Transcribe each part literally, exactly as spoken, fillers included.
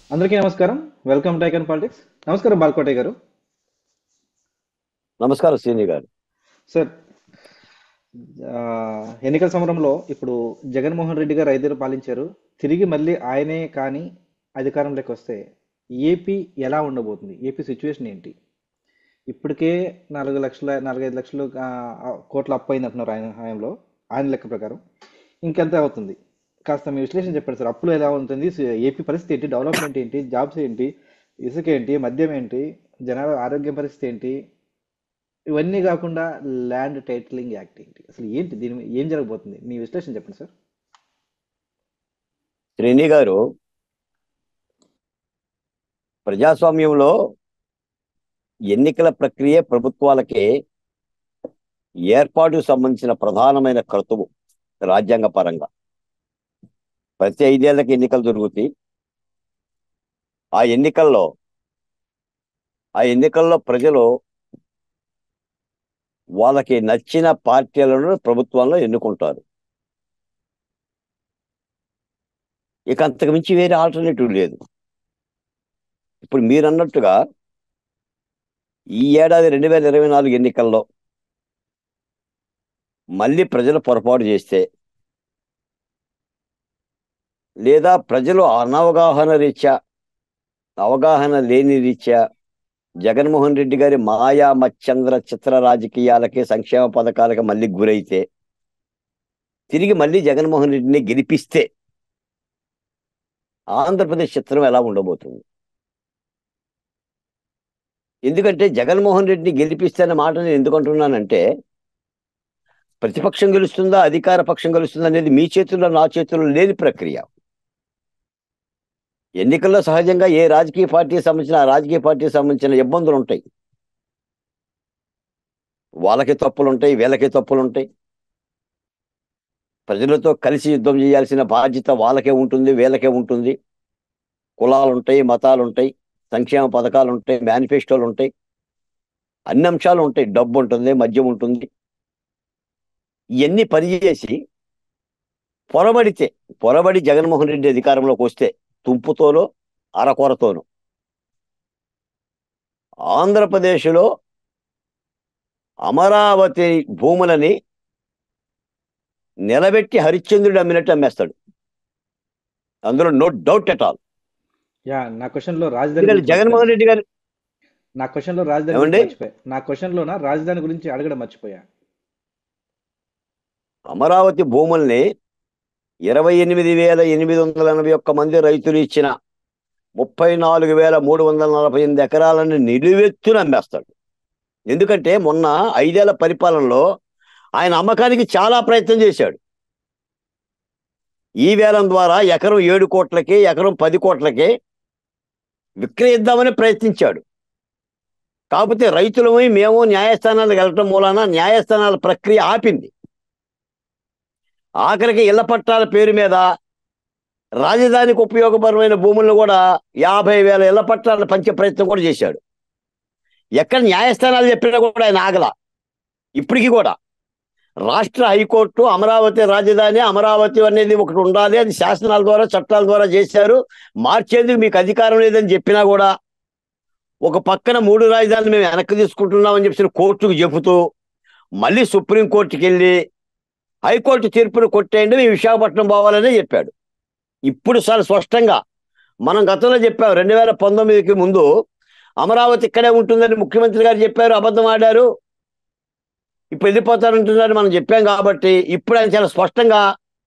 అందరికీ నమస్కారం. Welcome to icon politics. నమస్కారం బాల్కోటే గారు. నమస్కారం శ్రీని గారు. సార్, ఆ, ఎన్నికల సమరంలో ఇప్పుడు జగన్మోహన్ రెడ్డి గారు ఐదేళ్ళు పాలించారు. తిరిగి మళ్ళీ ఆయనే కానీ అధికారంలోకి వస్తే ఏపీ ఎలా ఉండబోతుంది? ఏపీ సిచ్యువేషన్ ఏంటి? ఇప్పటికే నాలుగు లక్షల నాలుగైదు లక్షలు ఆ, ఆ, కోట్ల అప్పు అయింది అంటున్నారు ఆయన హయాంలో. ఆయన లెక్క ప్రకారం ఇంకెంత అవుతుంది? కాస్త మీ విశ్లేషణ చెప్పండి సార్. అప్పులు ఎలా ఉంటుంది? ఏపీ పరిస్థితి ఏంటి? డెవలప్మెంట్ ఏంటి? జాబ్స్ ఏంటి? ఇసుక ఏంటి? మద్యం ఏంటి? జనాల ఆరోగ్య పరిస్థితి ఏంటి? ఇవన్నీ కాకుండా ల్యాండ్ టైటిలింగ్ యాక్ట్ ఏంటి? అసలు ఏంటి? దీని మీద ఏం జరగబోతుంది? మీ విశ్లేషణ చెప్పండి సార్. శ్రీని గారు, ప్రజాస్వామ్యంలో ఎన్నికల ప్రక్రియ ప్రభుత్వాలకి ఏర్పాటుకు సంబంధించిన ప్రధానమైన క్రతువు. రాజ్యాంగ పరంగా ప్రతి ఐదేళ్లకు ఎన్నికలు జరుగుతాయి. ఆ ఎన్నికల్లో ఆ ఎన్నికల్లో ప్రజలు వాళ్ళకి నచ్చిన పార్టీలను ప్రభుత్వంలో ఎన్నుకుంటారు. ఇక అంతకు మించి వేరే ఆల్టర్నేటివ్ లేదు. ఇప్పుడు మీరు అన్నట్టుగా ఈ ఏడాది రెండు వేల ఇరవై నాలుగు ఎన్నికల్లో మళ్ళీ ప్రజలు పొరపాటు చేస్తే, లేదా ప్రజలు అనవగాహన రీత్యా అవగాహన లేని రీత్యా జగన్మోహన్ రెడ్డి గారి మాయా మచ్చంద్ర చిత్ర రాజకీయాలకి, సంక్షేమ పథకాలకి మళ్ళీ గురైతే, తిరిగి మళ్ళీ జగన్మోహన్ రెడ్డిని గెలిపిస్తే ఆంధ్రప్రదేశ్ చిత్రం ఎలా ఉండబోతుంది? ఎందుకంటే జగన్మోహన్ రెడ్డిని గెలిపిస్తే అన్న మాట నేను ఎందుకు అంటున్నానంటే, ప్రతిపక్షం గెలుస్తుందా అధికార పక్షం గెలుస్తుందా అనేది మీ చేతుల్లో నా చేతుల్లో లేని ప్రక్రియ. ఎన్నికల్లో సహజంగా ఏ రాజకీయ పార్టీకి సంబంధించిన ఆ రాజకీయ పార్టీకి సంబంధించిన ఇబ్బందులు ఉంటాయి. వాళ్ళకి తప్పులు ఉంటాయి, వీళ్ళకి తప్పులు ఉంటాయి. ప్రజలతో కలిసి యుద్ధం చేయాల్సిన బాధ్యత వాళ్ళకే ఉంటుంది, వీళ్ళకే ఉంటుంది. కులాలు ఉంటాయి, మతాలు ఉంటాయి, సంక్షేమ పథకాలు ఉంటాయి, మేనిఫెస్టోలు ఉంటాయి, అన్ని అంశాలు ఉంటాయి. డబ్బు ఉంటుంది, మద్యం ఉంటుంది. ఇవన్నీ పనిచేసి పొరబడితే పొరబడి జగన్మోహన్ రెడ్డి అధికారంలోకి వస్తే తుంపుతోనో అరకొరతోనో ఆంధ్రప్రదేశ్లో అమరావతి భూములని నిలబెట్టి హరిశ్చంద్రుడు అమ్మినట్టు అమ్మేస్తాడు. అందులో no doubt at all. Yeah, నా క్వశ్చన్ లో రాజధాని గురించి జగన్మోహన్ మర్చిపోయాను. రెడ్డి గారు నా క్వశ్చన్ లో రాజధాని గురించి ఏమండి, మర్చిపోయా. నా క్వశ్చన్ లోన రాజధాని గురించి అడగడం మర్చిపోయా. అమరావతి భూముల్ని ఇరవై ఎనిమిది వేల ఎనిమిది వందల ఎనభై ఒక్క మంది రైతులు ఇచ్చిన ముప్పై నాలుగు వేల మూడు వందల నలభై ఎనిమిది ఎకరాలను నిలువెత్తున అమ్మేస్తాడు. ఎందుకంటే మొన్న ఐదేళ్ల పరిపాలనలో ఆయన అమ్మకానికి చాలా ప్రయత్నం చేశాడు. ఈ వేలం ద్వారా ఎకరం ఏడు కోట్లకి ఎకరం పది కోట్లకి విక్రయిద్దామని ప్రయత్నించాడు. కాకపోతే రైతులమై మేము న్యాయస్థానాలకు వెళ్ళటం మూలాన న్యాయస్థానాల ప్రక్రియ ఆపింది. ఆఖరికి ఇళ్ల పట్టాల పేరు మీద రాజధానికి ఉపయోగపరమైన భూములను కూడా యాభై వేల ఇళ్ల పట్టాలను పంచే ప్రయత్నం కూడా చేశాడు. ఎక్కడ న్యాయస్థానాలు చెప్పినా కూడా ఆయన ఆగల. ఇప్పటికీ కూడా రాష్ట్ర హైకోర్టు అమరావతి రాజధాని, అమరావతి అనేది ఒకటి ఉండాలి, అది శాసనాల ద్వారా చట్టాల ద్వారా చేశారు, మార్చేందుకు మీకు అధికారం లేదని చెప్పినా కూడా ఒక పక్కన మూడు రాజధానులు మేము వెనక్కి తీసుకుంటున్నామని చెప్పి కోర్టుకు చెబుతూ మళ్ళీ సుప్రీంకోర్టుకి వెళ్ళి హైకోర్టు తీర్పును కొట్టేయండి, మేము విశాఖపట్నం పోవాలనే చెప్పాడు. ఇప్పుడు చాలా స్పష్టంగా మనం గతంలో చెప్పాం, రెండు వేల పంతొమ్మిదికి ముందు అమరావతి ఇక్కడే ఉంటుందని ముఖ్యమంత్రి గారు చెప్పారు, అబద్ధం ఆడారు. ఇప్పుడు వెళ్ళిపోతారంటున్నారు మనం చెప్పాం. కాబట్టి ఇప్పుడు ఆయన చాలా స్పష్టంగా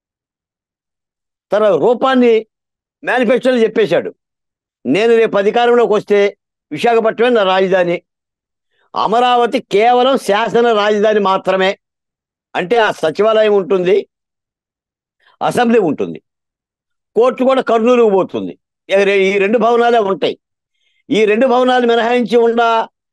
తన రూపాన్ని మేనిఫెస్టోలో చెప్పేశాడు. నేను రేపు అధికారంలోకి వస్తే విశాఖపట్నమే నా రాజధాని, అమరావతి కేవలం శాసన రాజధాని మాత్రమే. అంటే ఆ సచివాలయం ఉంటుంది, అసెంబ్లీ ఉంటుంది, కోర్టు కూడా కర్నూలుకు పోతుంది. ఈ రెండు భవనాలే ఉంటాయి. ఈ రెండు భవనాలు మినహాయించి ఉన్న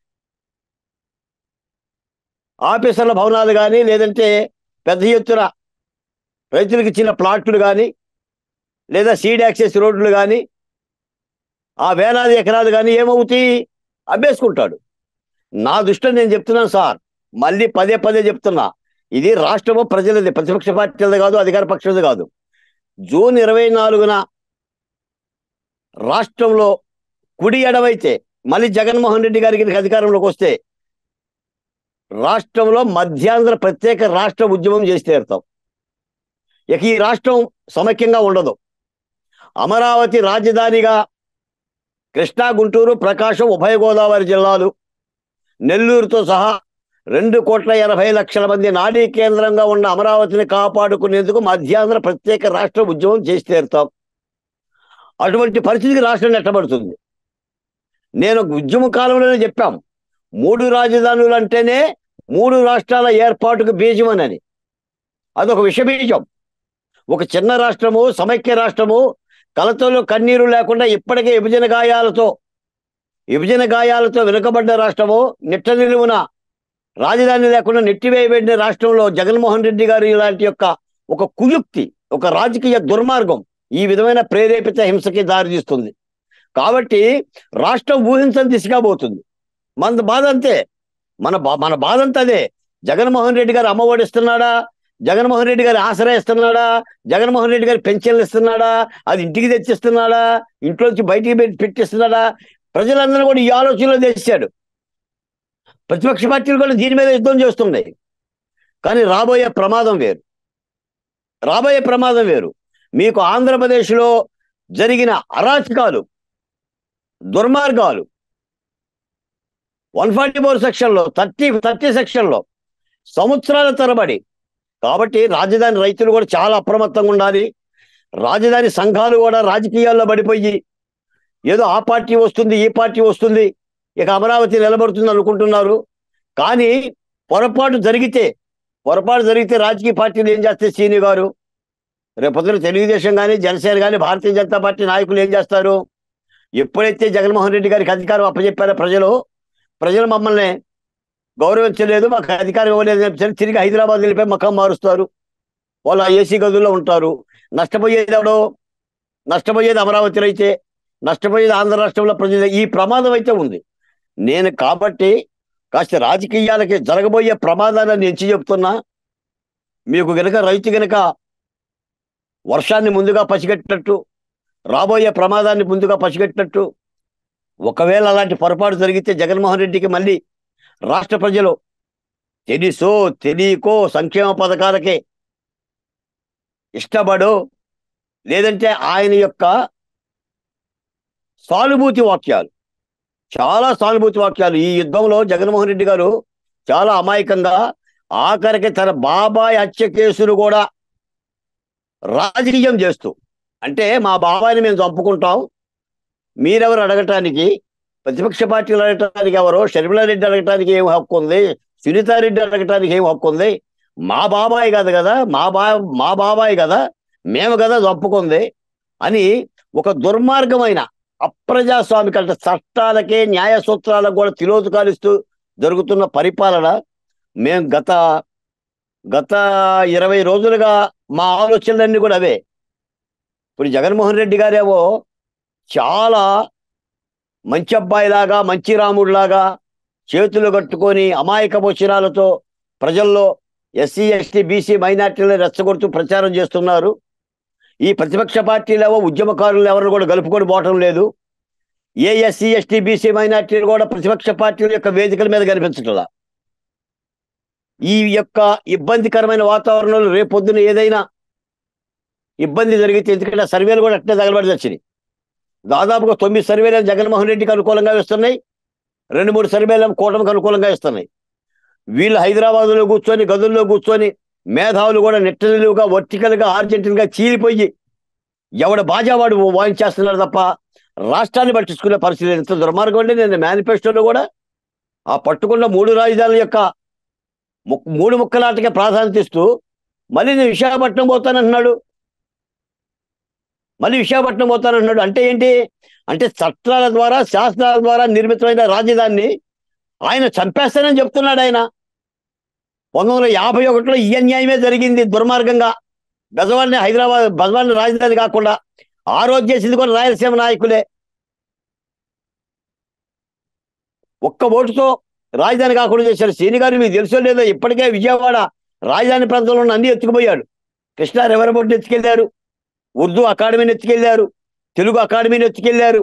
ఆఫీసర్ల భవనాలు కానీ, లేదంటే పెద్ద ఎత్తున రైతులకు ఇచ్చిన ప్లాట్లు కానీ, లేదా సీడ్ యాక్సెస్ రోడ్లు కానీ, ఆ వేలాది ఎకరాలు కానీ ఏమవుతాయి? అమ్మేసుకుంటాడు. నా దృష్టిలో నేను చెప్తున్నాను సార్, మళ్ళీ పదే పదే చెప్తున్నా, ఇది రాష్ట్రము ప్రజలది, ప్రతిపక్ష పార్టీలది కాదు, అధికార పక్షాలది కాదు. జూన్ ఇరవై నాలుగున రాష్ట్రంలో కుడి ఎడవైతే మళ్ళీ జగన్మోహన్ రెడ్డి గారికి అధికారంలోకి వస్తే రాష్ట్రంలో మధ్యాంధ్ర ప్రత్యేక రాష్ట్ర ఉద్యమం చేసి తీరుతాం. ఇక ఈ రాష్ట్రం సమైక్యంగా ఉండదు. అమరావతి రాజధానిగా కృష్ణా, గుంటూరు, ప్రకాశం, ఉభయ గోదావరి జిల్లాలు, నెల్లూరుతో సహా రెండు కోట్ల ఎనభై లక్షల మంది నాడీ కేంద్రంగా ఉన్న అమరావతిని కాపాడుకునేందుకు మధ్యాంధ్ర ప్రత్యేక రాష్ట్ర ఉద్యమం చేసి తీరుతాం. అటువంటి పరిస్థితికి రాష్ట్రం నెట్టబడుతుంది. నేను ఉద్యమ కాలంలోనే చెప్పాం, మూడు రాజధానులు అంటేనే మూడు రాష్ట్రాల ఏర్పాటుకు బీజమనని. అదొక విషబీజం. ఒక చిన్న రాష్ట్రము, సమైక్య రాష్ట్రము, కలతలు కన్నీరు లేకుండా ఇప్పటికే విభజన గాయాలతో విభజన గాయాలతో వెనుకబడ్డ రాష్ట్రము, నిట్ట నిలువున రాజధాని లేకుండా నెట్టివేయబడిన రాష్ట్రంలో జగన్మోహన్ రెడ్డి గారు ఇలాంటి యొక్క ఒక కుయుక్తి, ఒక రాజకీయ దుర్మార్గం ఈ విధమైన ప్రేరేపిత హింసకి దారితీస్తుంది. కాబట్టి రాష్ట్రం ఊహించని దిశగా పోతుంది. మన బాధ అంతే, మన మన బాధ అంతా అదే. జగన్మోహన్ రెడ్డి గారు అమ్మఒడి ఇస్తున్నాడా, జగన్మోహన్ రెడ్డి గారు ఆశ్రయ ఇస్తున్నాడా, జగన్మోహన్ రెడ్డి గారు పెన్షన్లు ఇస్తున్నాడా, అది ఇంటికి తెచ్చిస్తున్నాడా, ఇంట్లోంచి బయటికి పెట్టిస్తున్నాడా, ప్రజలందరూ కూడా ఈ ఆలోచనలో తెచ్చాడు. ప్రతిపక్ష పార్టీలు కూడా దీని మీద యుద్ధం చేస్తున్నాయి. కానీ రాబోయే ప్రమాదం వేరు, రాబోయే ప్రమాదం వేరు. మీకు ఆంధ్రప్రదేశ్లో జరిగిన అరాచకాలు, దుర్మార్గాలు వన్ ఫార్టీ ఫోర్ సెక్షన్లో థర్టీ థర్టీ సెక్షన్లో సంవత్సరాల తరబడి. కాబట్టి రాజధాని రైతులు కూడా చాలా అప్రమత్తంగా ఉండాలి. రాజధాని సంఘాలు కూడా రాజకీయాల్లో పడిపోయి ఏదో ఆ పార్టీ వస్తుంది, ఈ పార్టీ వస్తుంది, ఇక అమరావతి నిలబడుతుంది అనుకుంటున్నారు. కానీ పొరపాటు జరిగితే పొరపాటు జరిగితే రాజకీయ పార్టీలు ఏం చేస్తే సీని గారు, రేపొద్దున తెలుగుదేశం కానీ, జనసేన కానీ, భారతీయ జనతా పార్టీ నాయకులు ఏం చేస్తారు? ఎప్పుడైతే జగన్మోహన్ రెడ్డి గారికి అధికారం అప్పచెప్పారో ప్రజలు ప్రజలు మమ్మల్ని గౌరవించలేదు, మాకు అధికారం ఇవ్వలేదు అని తిరిగి హైదరాబాద్ వెళ్ళిపోయి మకం మారుస్తారు. వాళ్ళు ఆ ఏసీ గదుల్లో ఉంటారు. నష్టపోయేది ఎవడో? నష్టపోయేది అమరావతి అయితే, నష్టపోయేది ఆంధ్ర రాష్ట్రంలో ప్రజలు. ఈ ప్రమాదం అయితే ఉంది. నేను కాబట్టి కాస్త రాజకీయాలకి జరగబోయే ప్రమాదాన్ని ఎంచి చెప్తున్నా. మీకు గనక రైతు గనక వర్షాన్ని ముందుగా పసిగట్టినట్టు, రాబోయే ప్రమాదాన్ని ముందుగా పసిగట్టినట్టు, ఒకవేళ అలాంటి పొరపాటు జరిగితే జగన్మోహన్ రెడ్డికి మళ్ళీ రాష్ట్ర ప్రజలు తెలుసో తెలియకో సంక్షేమ పథకాలకే ఇష్టపడో, లేదంటే ఆయన యొక్క సానుభూతి వాక్యాలు, చాలా సానుభూతి వాక్యాలు ఈ యుద్ధంలో జగన్మోహన్ రెడ్డి గారు చాలా అమాయకంగా ఆఖరికి తన బాబాయ్ హత్య కేసును కూడా రాజకీయం చేస్తూ, అంటే మా బాబాయిని మేము చంపుకుంటాం, మీరెవరు అడగటానికి, ప్రతిపక్ష పార్టీలు అడగటానికి ఎవరో, షర్మిలారెడ్డి అడగటానికి ఏం హక్కు ఉంది, సునీతారెడ్డి అడగటానికి ఏం హక్కు ఉంది, మా బాబాయ్ కాదు కదా, మా బా మా బాబాయ్ కదా, మేము కదా చంపుకుంది అని ఒక దుర్మార్గమైన అప్రజాస్వామిక, అంటే చట్టాలకే న్యాయ సూత్రాలకు కూడా తిలోదకాలిస్తూ జరుగుతున్న పరిపాలన మేము గత గత ఇరవై రోజులుగా మా ఆలోచనలన్నీ కూడా అవే. ఇప్పుడు జగన్మోహన్ రెడ్డి గారేమో చాలా మంచి అబ్బాయిలాగా, మంచి రాముడిలాగా చేతులు కట్టుకొని అమాయక వచనాలతో ప్రజల్లో ఎస్సీ ఎస్టీ బీసీ మైనార్టీలను రెచ్చగొడుతూ ప్రచారం చేస్తున్నారు. ఈ ప్రతిపక్ష పార్టీలేవో ఉద్యమకారులు ఎవరు కూడా గలుపుకొని పోవటం లేదు. ఏ ఎస్సీ ఎస్టీ బీసీ మైనార్టీలు కూడా ప్రతిపక్ష పార్టీల యొక్క వేదికల మీద కనిపించట్లా. ఈ యొక్క ఇబ్బందికరమైన వాతావరణంలో రేపొద్దున ఏదైనా ఇబ్బంది జరిగితే, ఎందుకంటే సర్వేలు కూడా అట్నే తగలబడి వచ్చినాయి. దాదాపుగా తొమ్మిది సర్వేలు జగన్మోహన్ రెడ్డికి అనుకూలంగా ఇస్తున్నాయి, రెండు మూడు సర్వేలు కూటమికి అనుకూలంగా ఇస్తున్నాయి. వీళ్ళు హైదరాబాద్లో కూర్చొని గదుల్లో కూర్చొని మేధావులు కూడా నిట్టనిలువుగా వర్టికల్గా ఆర్జెంటీన్గా చీలిపోయి ఎవడ బాజావాడు వాయించేస్తున్నారు తప్ప రాష్ట్రాన్ని పట్టించుకునే పరిస్థితి. ఎంత దుర్మార్గం అంటే, నేను మేనిఫెస్టోలో కూడా ఆ పట్టుకున్న మూడు రాజధానుల యొక్క మూడు ముక్కలాటకే ప్రాధాన్యత ఇస్తూ మళ్ళీ నేను విశాఖపట్నం పోతానంటున్నాడు, మళ్ళీ విశాఖపట్నం పోతానంటున్నాడు. అంటే ఏంటి అంటే, చట్టాల ద్వారా శాస్త్రాల ద్వారా నిర్మితమైన రాజధానిని ఆయన చంపేస్తానని చెప్తున్నాడు. ఆయన పంతొమ్మిది వందల యాభై ఒకటిలో ఈ అన్యాయమే జరిగింది దుర్మార్గంగా. బెజవాడిని హైదరాబాద్ బెజవాడిని రాజధాని కాకుండా ఆ రోజు చేసింది కూడా రాయలసీమ నాయకులే. ఒక్క ఓటుతో రాజధాని కాకుండా చేశారు. సీని గారు మీకు తెలుసో లేదో, ఇప్పటికే విజయవాడ రాజధాని ప్రాంతంలో ఉన్న అన్ని ఎత్తుకుపోయాడు. కృష్ణా రివర్ బోర్డుని ఎత్తుకెళ్లారు, ఉర్దూ అకాడమీని ఎత్తుకెళ్లారు, తెలుగు అకాడమీని ఎత్తుకెళ్లారు,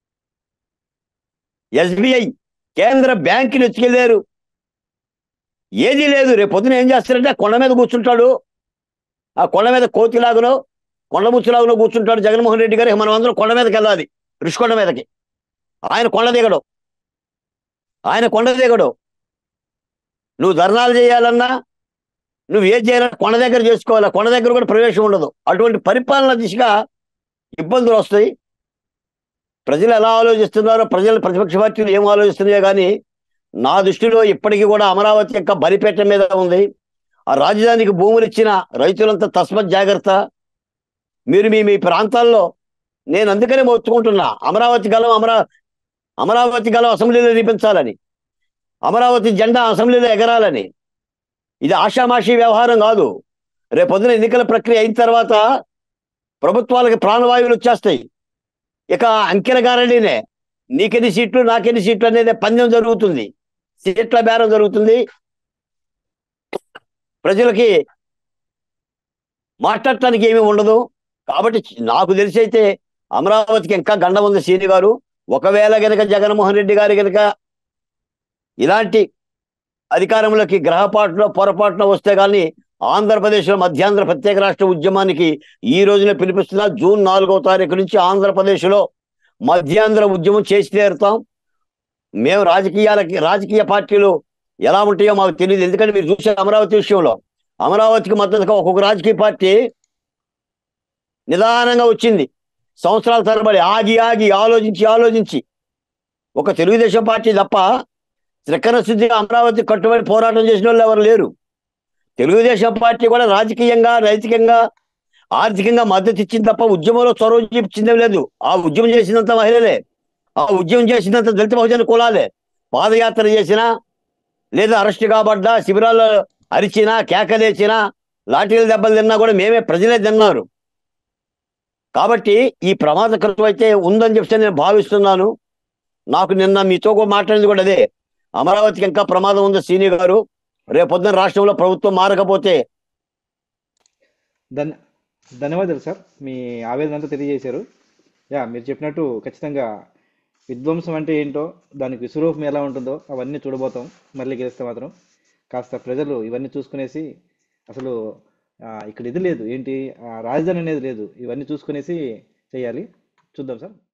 ఎస్బీఐ కేంద్ర బ్యాంకుని ఎత్తుకెళ్లారు. ఏదీ లేదు. రేపు పొద్దున ఏం చేస్తారంటే ఆ కొండ మీద కూర్చుంటాడు, ఆ కొండ మీద కోతిలాగునో కొండ ముచ్చులాగునో కూర్చుంటాడు జగన్మోహన్ రెడ్డి గారు. మనం అందరం కొండ మీదకి వెళ్ళాలి, ఋషికొండ మీదకి. ఆయన కొండ దిగడు, ఆయన కొండ దిగడు. నువ్వు ధర్నాలు చేయాలన్నా, నువ్వు ఏం చేయాలన్నా కొండ దగ్గర చేసుకోవాలి. కొండ దగ్గర కూడా ప్రవేశం ఉండదు. అటువంటి పరిపాలన దిశగా ఇబ్బందులు వస్తాయి. ప్రజలు ఎలా ఆలోచిస్తున్నారో, ప్రజలు ప్రతిపక్ష పార్టీలు ఏం ఆలోచిస్తున్నాయో కానీ నా దృష్టిలో ఇప్పటికీ కూడా అమరావతి యొక్క బలిపేట మీద ఉంది. ఆ రాజధానికి భూములు ఇచ్చిన రైతులంతా తస్మత్ జాగ్రత్త. మీరు మీ మీ ప్రాంతాల్లో, నేను అందుకనే మొత్తుకుంటున్నా, అమరావతి గలం అమరా అమరావతి గలం అసెంబ్లీలో నిపించాలని, అమరావతి జెండా అసెంబ్లీలో ఎగరాలని. ఇది ఆషామాషీ వ్యవహారం కాదు. రేపొద్దున ఎన్నికల ప్రక్రియ అయిన తర్వాత ప్రభుత్వాలకి ప్రాణవాయువులు వచ్చేస్తాయి. ఇక అంకెల గారడీనే, నీకెన్ని సీట్లు నాకెన్ని సీట్లు అనేది పందెం జరుగుతుంది, సీట్ల బేరం జరుగుతుంది. ప్రజలకి మాట్లాడటానికి ఏమీ ఉండదు. కాబట్టి నాకు తెలిసి అయితే అమరావతికి ఇంకా గండం ఉంది శ్రీని గారు. ఒకవేళ గనక జగన్మోహన్ రెడ్డి గారు గనక ఇలాంటి అధికారంలోకి గ్రహపాటులో పొరపాటున వస్తే కానీ ఆంధ్రప్రదేశ్లో మధ్యాంధ్ర ప్రత్యేక రాష్ట్ర ఉద్యమానికి ఈ రోజున పిలిపిస్తున్నా. జూన్ నాలుగవ తారీఖు నుంచి ఆంధ్రప్రదేశ్లో మధ్యాంధ్ర ఉద్యమం చేసి తీరుతాం. మేము రాజకీయాలకి రాజకీయ పార్టీలు ఎలా ఉంటాయో మాకు తెలియదు. ఎందుకంటే మీరు చూసే అమరావతి విషయంలో అమరావతికి మద్దతుగా ఒక్కొక్క రాజకీయ పార్టీ నిదానంగా వచ్చింది. సంవత్సరాల తరబడి ఆగి ఆగి ఆలోచించి ఆలోచించి ఒక తెలుగుదేశం పార్టీ తప్ప త్రికరణ శుద్ధిగా అమరావతి కట్టుబడి పోరాటం చేసిన వాళ్ళు ఎవరు లేరు. తెలుగుదేశం పార్టీ కూడా రాజకీయంగా, నైతికంగా, ఆర్థికంగా మద్దతు ఇచ్చింది తప్ప ఉద్యమంలో చొరవ చూపించిందే లేదు. ఆ ఉద్యమం చేసినంత మహిళలే, ఆ ఉద్యమం చేసినంత దళిత బహుజన కులాలే. పాదయాత్ర చేసినా, లేదా అరెస్ట్ కాబడ్డా, శిబిరాల్లో అరిచినా, కేకలేసినా, లాఠీలు దెబ్బలు తిన్నా కూడా మేమే, ప్రజలే తిన్నారు. కాబట్టి ఈ ప్రమాదకరం అయితే ఉందని చెప్పి నేను భావిస్తున్నాను. నాకు నిన్న మీతో కూడా మాట్లాడింది కూడా అదే, అమరావతికి ఇంకా ప్రమాదం ఉంది శ్రీని గారు. రేపొద్దున రాష్ట్రంలో ప్రభుత్వం మారకపోతే. ధన్ ధన్యవాదాలు సార్, మీ ఆవేదన అంతా తెలియజేశారు. యా, మీరు చెప్పినట్టు ఖచ్చితంగా విధ్వంసం అంటే ఏంటో, దానికి విశ్వరూపం ఎలా ఉంటుందో అవన్నీ చూడబోతాం. మళ్ళీ గెలిస్తే మాత్రం కాస్త ప్రజలు ఇవన్నీ చూసుకునేసి, అసలు ఆ, ఇక్కడ ఇది లేదు ఏంటి, ఆ, రాజధాని అనేది లేదు, ఇవన్నీ చూసుకునేసి చేయాలి. చూద్దాం సార్.